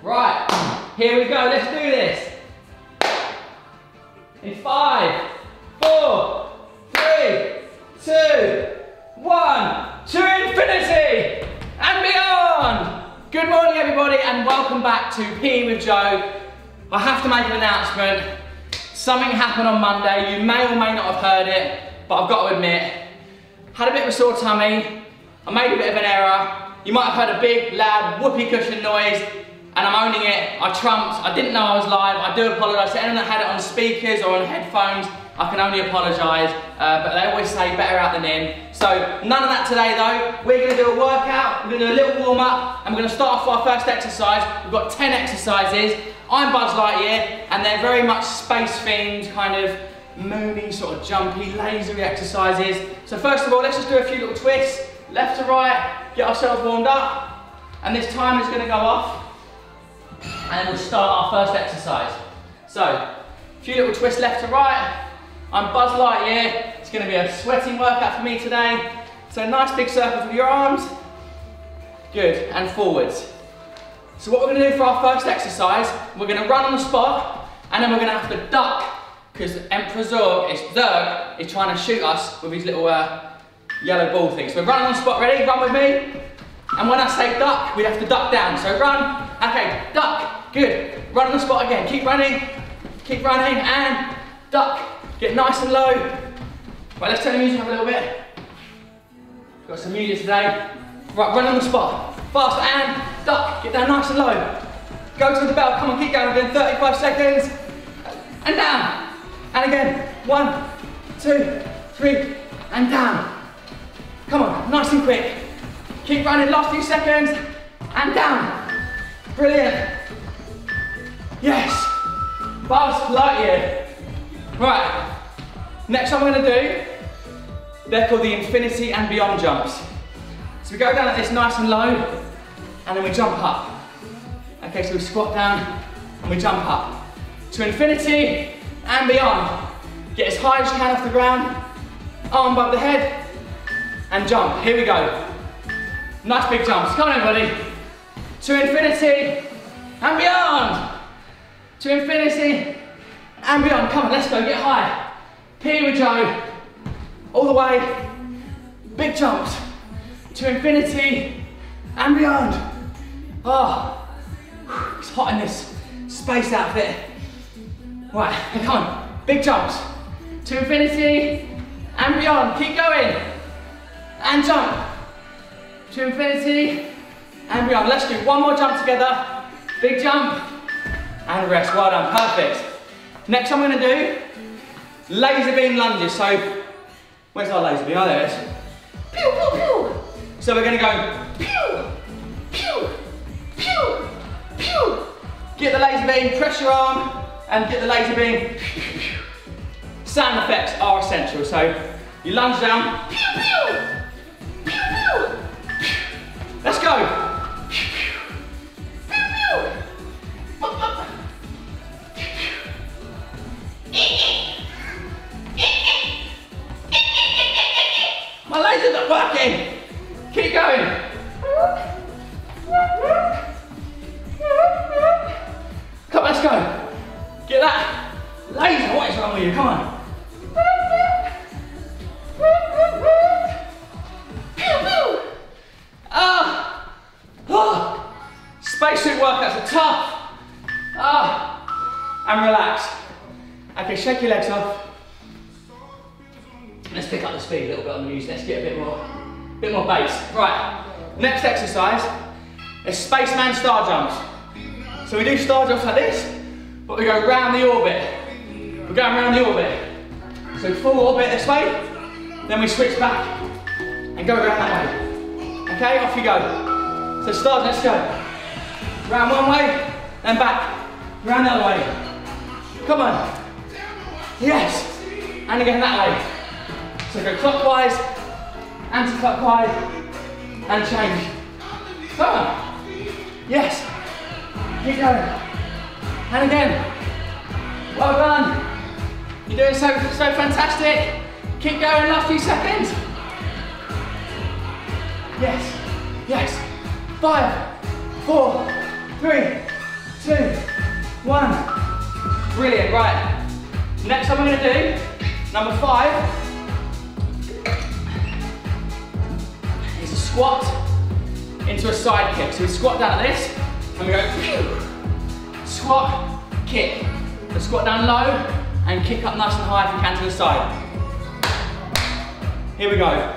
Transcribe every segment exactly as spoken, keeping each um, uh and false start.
Right, here we go, let's do this. In five, four, three, two, one, to infinity and beyond. Good morning everybody and welcome back to P E with Joe. I have to make an announcement. Something happened on Monday, you may or may not have heard it, but I've got to admit, had a bit of a sore tummy, I made a bit of an error. You might have heard a big, loud, whoopee cushion noise, and I'm owning it. I trumped, I didn't know I was live, I do apologise to anyone that had it on speakers or on headphones. I can only apologise, uh, but they always say better out than in. So none of that today though. We're going to do a workout, we're going to do a little warm up, and we're going to start off our first exercise. We've got ten exercises. I'm Buzz Lightyear, and they're very much space themed, kind of moony, sort of jumpy, lasery exercises. So first of all, let's just do a few little twists, left to right, get ourselves warmed up, and this timer is going to go off, and then we'll start our first exercise. So, a few little twists left to right. I'm Buzz Lightyear. It's going to be a sweating workout for me today. So nice big circles with your arms. Good, and forwards. So what we're going to do for our first exercise, we're going to run on the spot, and then we're going to have to duck, because Emperor Zurg is, Zurg is trying to shoot us with his little uh, yellow ball thing. So we're running on the spot, ready? Run with me. And when I say duck, we have to duck down. So run, okay, duck, good. Run on the spot again, keep running, keep running, and duck. Get nice and low. Right, let's turn the music up a little bit. Got some music today. Right, run on the spot. Fast and duck. Get down nice and low. Go to the bell. Come on, keep going. We're doing thirty-five seconds. And down. And again. One, two, three, and down. Come on, nice and quick. Keep running. Last few seconds. And down. Brilliant. Yes. Buzz Lightyear. Right, next one we're going to do, they're called the infinity and beyond jumps. So we go down like this nice and low, and then we jump up. Okay, so we squat down, and we jump up. To infinity and beyond. Get as high as you can off the ground, arm above the head, and jump. Here we go. Nice big jumps. Come on everybody. To infinity and beyond. To infinity and beyond. Come on, let's go, get high. P E with Joe. All the way. Big jumps. To infinity and beyond. Oh, it's hot in this space outfit. Right, come on. Big jumps. To infinity and beyond. Keep going. And jump. To infinity and beyond. Let's do one more jump together. Big jump. And rest. Well done, perfect. Next I'm going to do laser beam lunges. So, where's our laser beam? Oh, there it is. Pew, pew, pew. So we're going to go pew, pew, pew, pew. Get the laser beam, press your arm, and get the laser beam. Sound effects are essential. So you lunge down. Pew, pew, pew, pew. Let's go. My laser's not working. Keep going. Come on, let's go. Get that laser. What is wrong with you? Come on. Ah, oh. Spacesuit workouts are tough. Ah, and relax. Okay, shake your legs off. Let's pick up the speed a little bit on the music. Let's get a bit more, bit more bass. Right, next exercise is spaceman star jumps. So we do star jumps like this, but we go round the orbit. We're going round the orbit. So full orbit this way, then we switch back and go around that way. Okay, off you go. So stars, let's go. Round one way, then back. Round the other way. Come on. Yes. And again that way. So go clockwise, anti-clockwise, and change. Come on. Yes. Keep going. And again. Well done. You're doing so, so fantastic. Keep going, last few seconds. Yes. Yes. Five, four, three, two, one. Brilliant, right. Next one we're gonna do, number five, is a squat into a side kick. So we squat down like this, and we go, pew, squat, kick. So squat down low, and kick up nice and high if you can to the side. Here we go.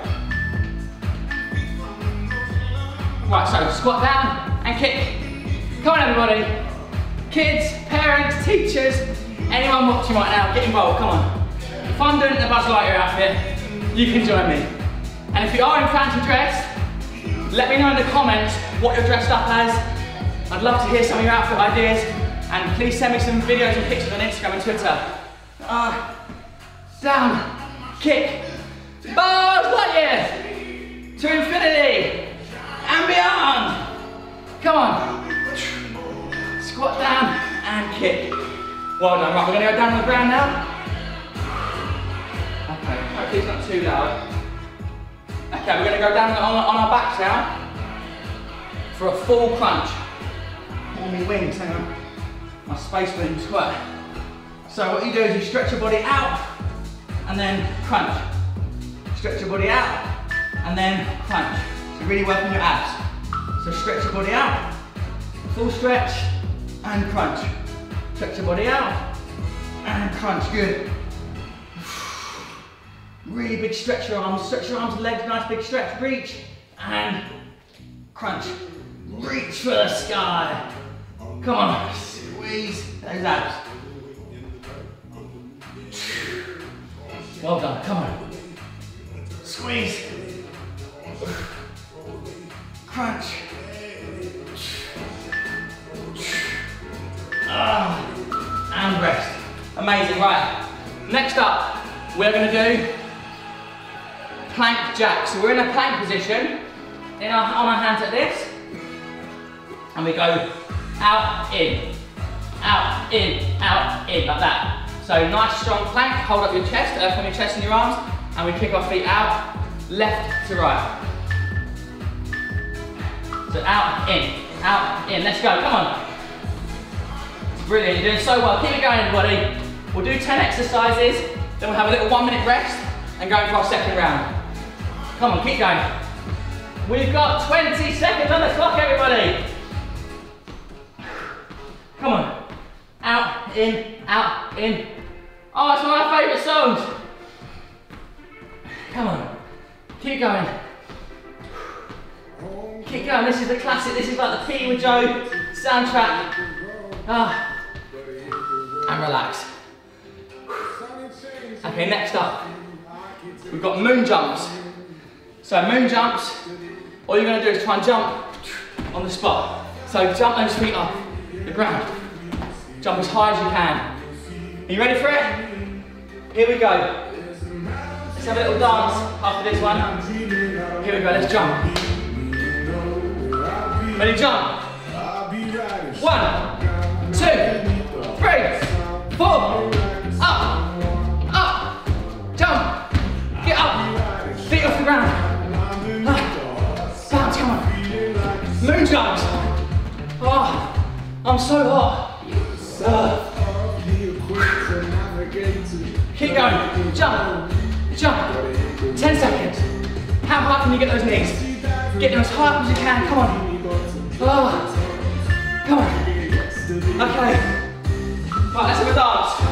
Right, so squat down and kick. Come on everybody. Kids, parents, teachers, anyone watching right now, get involved, come on. If I'm doing the Buzz Lightyear outfit, you can join me. And if you are in fancy dress, let me know in the comments what you're dressed up as. I'd love to hear some of your outfit ideas, and please send me some videos and pictures on Instagram and Twitter. Uh, down, kick, Buzz Lightyear, to infinity and beyond. Come on. Squat down and kick. Well done. Right, we're going to go down on the ground now. Okay, hopefully it's not too loud. Okay, we're going to go down on, on our backs now for a full crunch. On my wings, hang on. My space wings, squat. So what you do is you stretch your body out and then crunch. Stretch your body out and then crunch. So really working your abs. So stretch your body out, full stretch and crunch. Stretch your body out and crunch, good. Really big stretch your arms, stretch your arms, legs, nice big stretch, reach and crunch. Reach for the sky. Come on, squeeze those abs. Well done, come on. Squeeze. Crunch. Ah, and rest. Amazing, right. Next up, we're gonna do plank jacks. So we're in a plank position, in our, on our hands like this, and we go out, in, out, in, out, in, like that. So nice strong plank, hold up your chest, earth on your chest and your arms, and we kick our feet out, left to right. So out, in, out, in, let's go, come on. Brilliant, you're doing so well. Keep it going, everybody. We'll do ten exercises, then we'll have a little one minute rest and go for our second round. Come on, keep going. We've got twenty seconds on the clock, everybody. Come on. Out, in, out, in. Oh, it's one of my favourite songs. Come on. Keep going. Keep going. This is the classic. This is like the P with Joe soundtrack. Ah. And relax. Okay, next up, we've got moon jumps. So moon jumps, all you're going to do is try and jump on the spot. So jump those feet off the ground. Jump as high as you can. Are you ready for it? Here we go. Let's have a little dance after this one. Here we go, let's jump. Ready, jump. One, two, three. Four, up, up, jump, get up, feet off the ground, ah, bounce, come on, moon jumps, oh, I'm so hot, uh. Keep going, jump, jump, ten seconds, how high can you get those knees, get them as high up as you can, come on, oh. Come on, okay. Right, let's have a dance.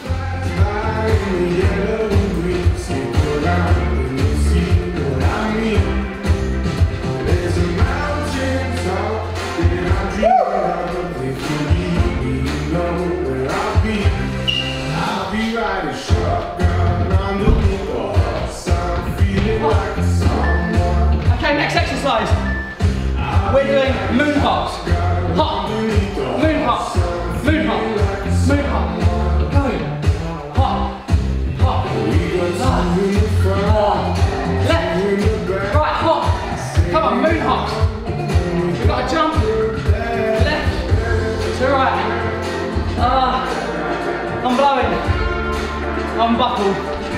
Okay, next exercise. We're doing moon hops. Hop, moon hop, moon hop, moon hop. Go. Hop, hop. Ah. Ah. Left, right, hop. Come on, moon hops. We've got to jump. Left to right. Ah. I'm blowing. I'm buckled.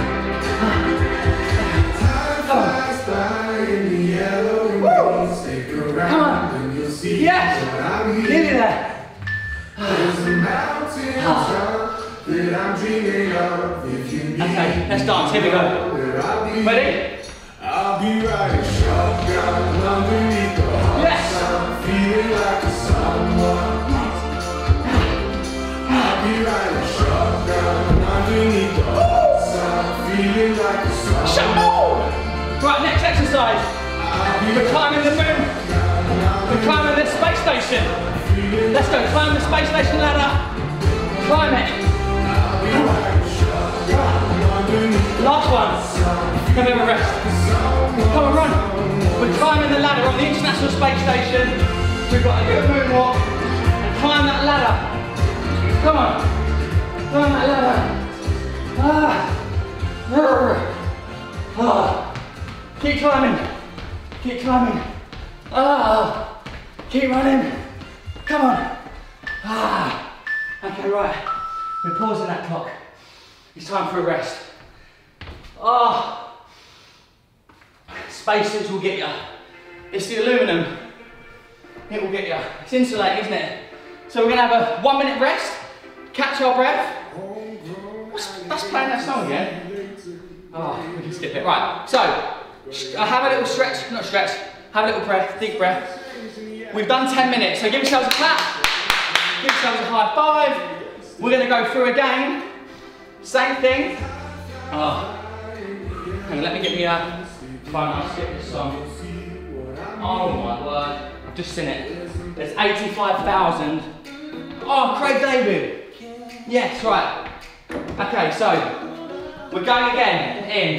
Come on. Woo. Come on. Yes. Nearly there. Okay, let's dance. Here we go. Ready? I'll be riding shotgun underneath the hot Yes. sun, feeling like a someone. I'll be riding shotgun underneath the hot sun, feeling like a someone. Right, next exercise. We're climbing the moon. We're climbing the space station. Let's go, climb the space station ladder. Climb it. Last one. Come have a rest. Come on, run. We're climbing the ladder on the International Space Station. We've got to do a moonwalk and climb that ladder. Come on. Climb that ladder. Ah. Ah. Keep climbing. Keep climbing. Ah. Keep running. Come on. Ah. Okay, right. We're pausing that clock. It's time for a rest. Ah. Spacesuits will get you. It's the aluminum. It will get you. It's insulating, isn't it? So we're going to have a one minute rest, catch our breath. What's, that's playing that song again. Oh, we can skip it. Right, so uh, have a little stretch, not stretch, have a little breath, deep breath. We've done ten minutes, so give yourselves a clap, give yourselves a high five. We're going to go through again. Same thing. Oh. Hang on, let me get me a... Fine, I'll skip this song. Oh my word, I've just seen it. There's eighty-five thousand. Oh, Craig David. Yes, right. Okay, so we're going again in.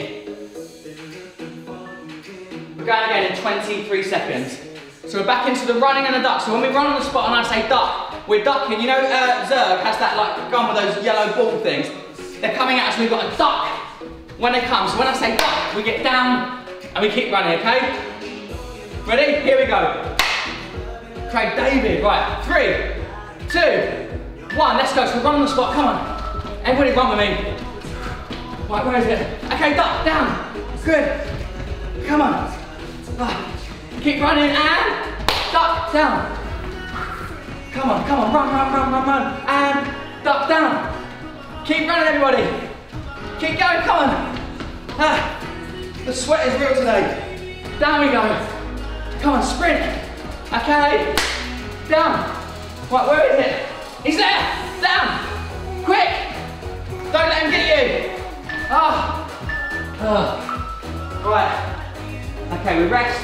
We're going again in twenty-three seconds. So we're back into the running and the duck. So when we run on the spot and I say duck, we're ducking. You know, uh, Zerg has that like gun with those yellow ball things. They're coming at us and we've got to duck when they come. So when I say duck, we get down and we keep running, okay? Ready? Here we go. Craig David, right, three, two, one, let's go. So we run on the spot, come on. Everybody run with me. Right, where is it? Okay, duck, down, good. Come on. Ah. Keep running and duck, down. Come on, come on, run, run, run, run, run, and duck, down. Keep running, everybody. Keep going, come on. Ah. The sweat is real today. Down we go. Come on, sprint. Okay. Down. Right, where is it? He's there. Down. Quick. Don't let him get you. Ah. Oh. Right. Okay, we rest.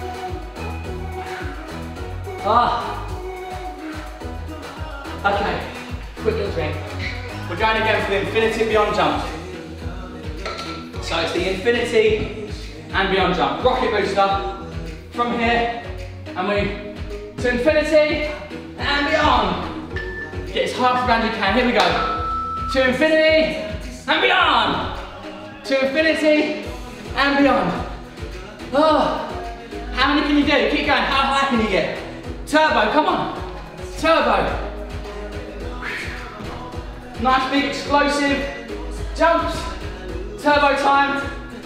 Ah. Okay. Quick little drink. We're going again for the infinity beyond jump. So it's the infinity and beyond jump. Rocket booster from here and we to infinity and beyond. Get as hard around you can. Here we go. To infinity and beyond. To infinity and beyond. Oh, how many can you do? Keep going. How high can you get? Turbo, come on. Turbo. Nice big explosive jumps. Turbo time.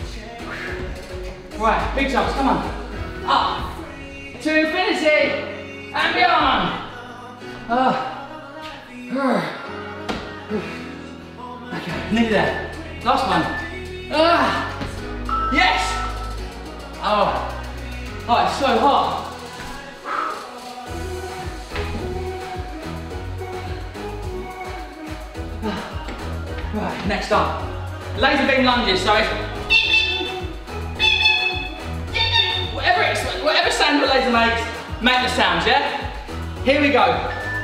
Right, big jumps, come on. Up to infinity and beyond. Uh, okay, nearly there. Last one. Uh, yes! Oh, oh, it's so hot. Right, next up. Laser beam lunges, so it's whatever, it's, whatever sound the laser makes, make the sounds, yeah? Here we go.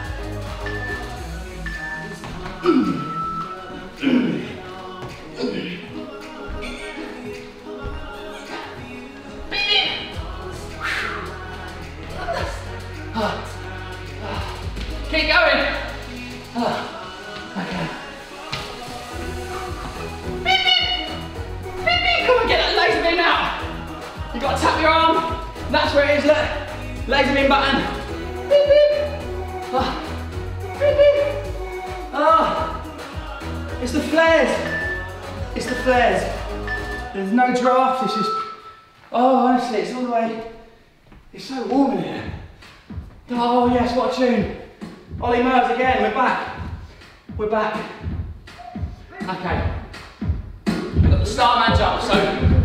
Keep going. Okay. You've got to tap your arm. That's where it is, look. Laser beam button. Beep, beep. Oh. Beep, beep. Oh. It's the flares. It's the flares. There's no draft, it's just, oh, honestly, it's all the way, it's so warm in here. Oh yes, what a tune. Ollie Murs again, we're back. We're back. Okay. We've got the Starman jump, so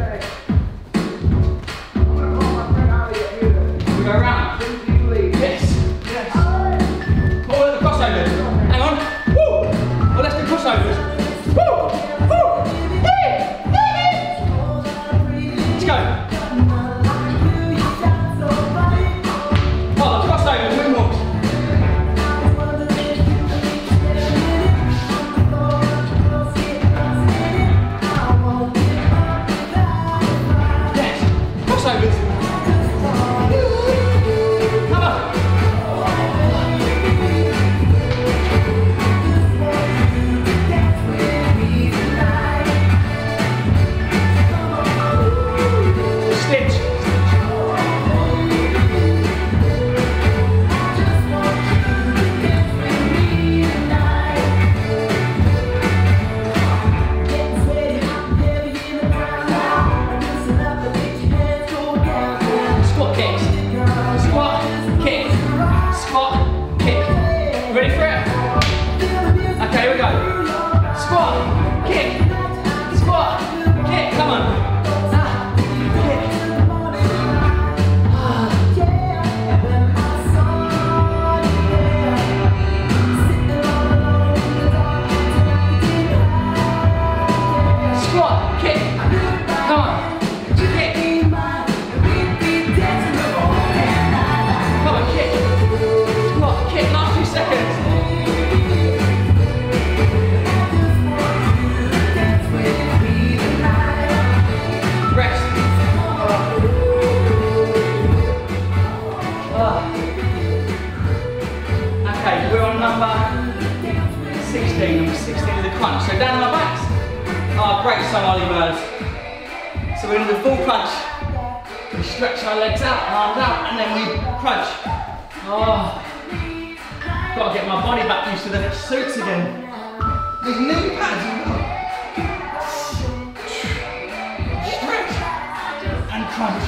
we go around. Yes, yes. Oh, the crossovers. Hang on. Woo! Well, let's do crossovers. Woo! Woo! Hey! Hey! Let's go. Oh, the crossovers, moonwalks. Yes, crossovers. Come on. Stitch. Squat kicks. Squat, kick. Squat, kick. Ready for it? Okay, here we go. Squat, kick. Squat, kick. Come on. Ah, kick. Ah. Squat, kick. Come on. Kick. Come on, kick. Squat, kick. Last few seconds. Rest. Ah. Okay, we're on number sixteen. Number sixteen is the crunch. So down on our backs. Oh, great, some Ollie Murs. So we're going to do full crunch. We stretch our legs out, arms out, and then we crunch. Oh, got to get my body back used to the suits again. These knee pads as well. Stretch and crunch.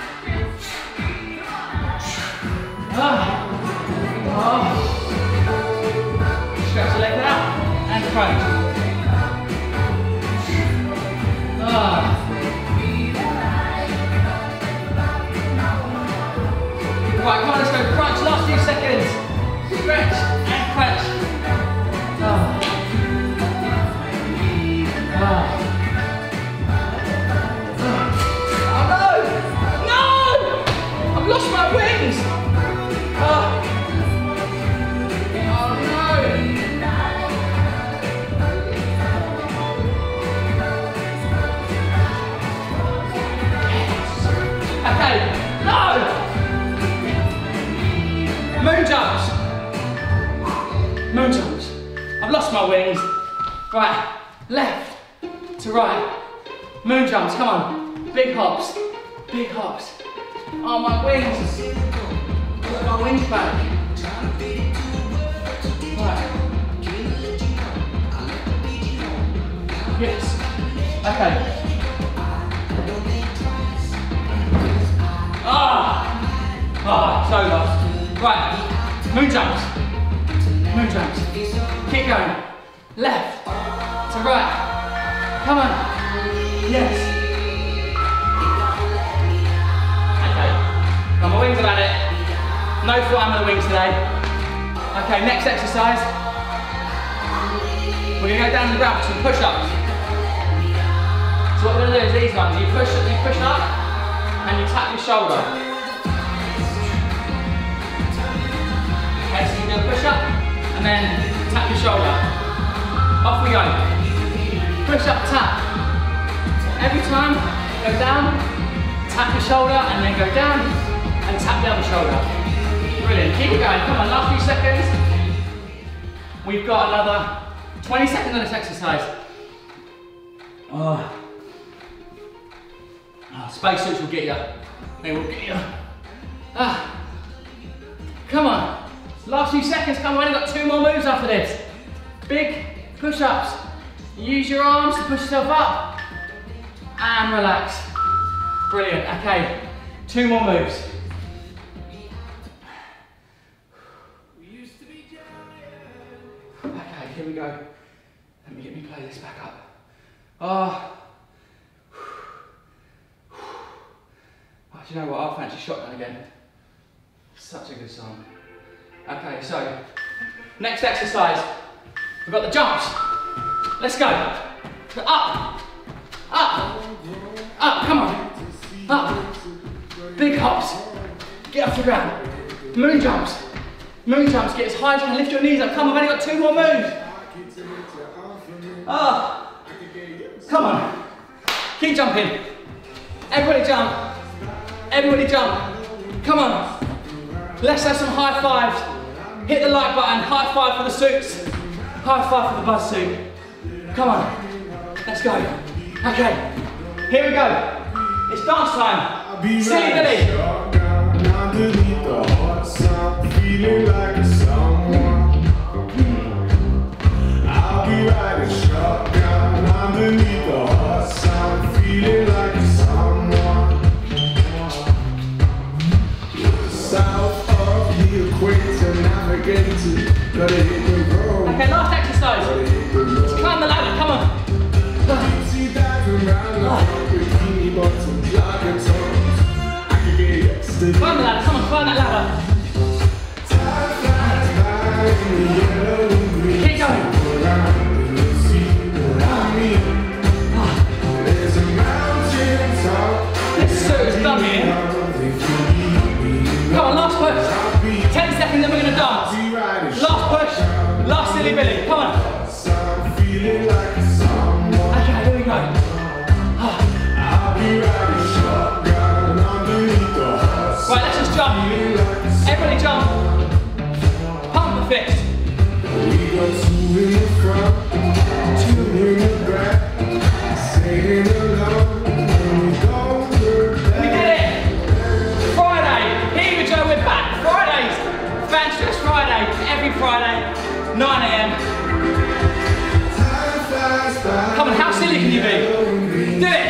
Ah. Oh. Stretch the legs out and crunch. Ah. Right, come on, let's go crunch, last few seconds. Stretch and crunch. Ah. Ah. Oh no! No! I've lost my wings! Ah. Oh no! Okay, no! Moon jumps. Moon jumps. I've lost my wings. Right, left to right. Moon jumps, come on. Big hops. Big hops. Oh, my wings. Put my wings back. Right. Yes. Okay. Ah! Ah, so lost. Right, moon jumps, moon jumps, keep going, left to right, come on, yes. Okay, got my wings about it, no flying with the wings today. Okay, next exercise, we're going to go down the ground for some push-ups. So what we're going to do is these ones, you push, you push up and you tap your shoulder. Okay, so you do a push up and then tap your shoulder. Off we go. Push up, tap. Every time, go down, tap your shoulder and then go down and tap the other shoulder. Brilliant, keep it going. Come on, last few seconds. We've got another twenty seconds on this exercise. Oh. Oh, spacesuits will get you. They will get you. Ah. Come on. Last few seconds, come on, we've got two more moves after this. Big push-ups. Use your arms to push yourself up and relax. Brilliant, okay. Two more moves. Okay, here we go. Let me get my playlist back up. Oh. Oh, do you know what? I'll fancy Shotgun again. Such a good song. Okay, so next exercise. We've got the jumps. Let's go. Up, up, up. Come on. Up. Big hops. Get off the ground. Moon jumps. Moon jumps. Get as high as you can. Lift your knees up. Come on. I've only got two more moves. Oh. Come on. Keep jumping. Everybody jump. Everybody jump. Come on. Let's have some high fives. Hit the like button. High five for the suits. High five for the buzz suit. Come on. Let's go. Okay. Here we go. It's dance time. Silly Billy. Feeling like someone. I'll be riding shotgun underneath the hot sun, feeling like someone. South of the equator, navigating, gotta hit the road. Okay, last exercise. Let's climb the ladder, come on. See diving around like bikini bottoms, lager tones. I can get yesterday. Climb the ladder, come on, climb that ladder. Keep going. This suit is done here. Come on, last push. Ten seconds, then we're going to dance. Last push, last Silly Billy. Come on. Okay, here we go. Right, let's just jump. Everybody jump. Pump the fist. We got two in the front, two in the back, singing along. We did it! Friday, here we go, we're back. Fridays, Fan Stress Friday, every Friday, nine A M Come on, how silly can you be? Do it!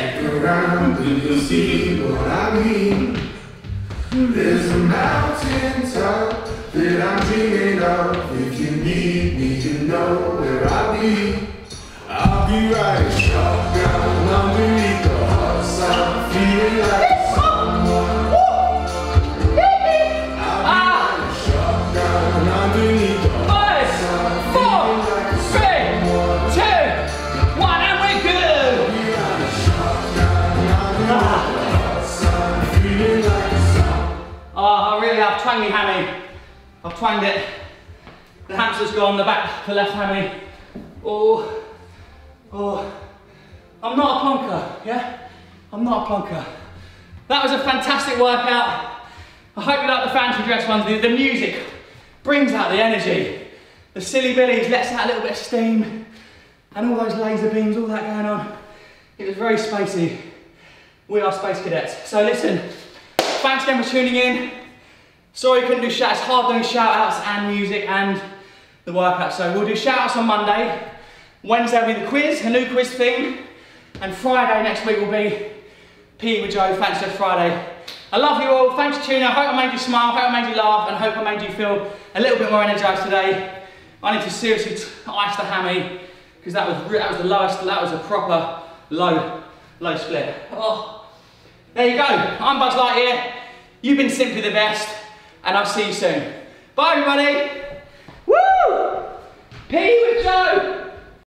There's a mountain top that I'm dreaming of. If you need me, you know where I'll be. I'll be riding shotgun underneath the hot sun, feeling like someone. I'll be riding shotgun underneath the hot sun, feeling like someone. Five, four, three, two, one, and we're good. I'll be riding shotgun underneath the hot sun, feeling like someone. Oh, I really have twanged me hammy. I've twanged it. The hamster's gone, the back, the left hammy. Oh, oh. I'm not a plonker, yeah? I'm not a plonker. That was a fantastic workout. I hope you like the fancy dress ones. The, the music brings out the energy. The Silly Billies lets out a little bit of steam. And all those laser beams, all that going on. It was very spacey. We are Space Cadets. So listen, thanks again for tuning in. Sorry we couldn't do shout outs, it's hard doing shout outs and music and the workout. So we'll do shout outs on Monday. Wednesday will be the quiz, a new quiz theme. And Friday next week will be P E with Joe, Fancy Stress Friday. I love you all, thanks for tuning in. I hope I made you smile, I hope I made you laugh, and I hope I made you feel a little bit more energised today. I need to seriously ice the hammy, because that was, that was the lowest, that was a proper low, low split. Oh. There you go, I'm Buzz Lightyear. You've been simply the best. And I'll see you soon. Bye everybody. Woo! P